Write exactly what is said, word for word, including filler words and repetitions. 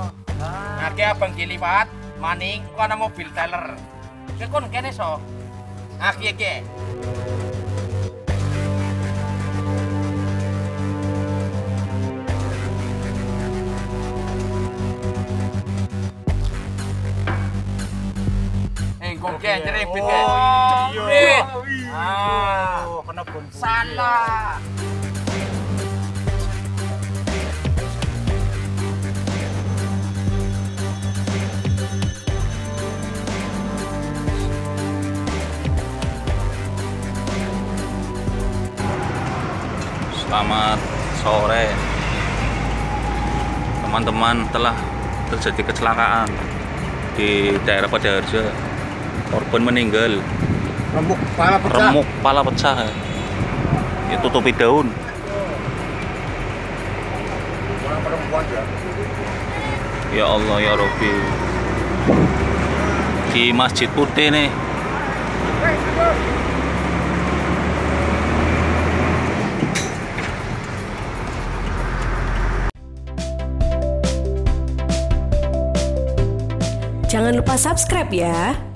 Nah, ki abang diliwat maning ku ana mobil teller. Ki kon kene so. Ah, ki ki. Eh, kok ki nyerempit ki. Cepet. Ah, kena bon. Salah. Selamat sore, teman-teman. Telah terjadi kecelakaan di daerah Padaharja. Korban meninggal, Remuk pala pecah. remuk pala pecah, ya tutupi daun. Orang perempuan ya. Ya Allah ya Robbi, di Masjid Putih nih. Jangan lupa subscribe ya.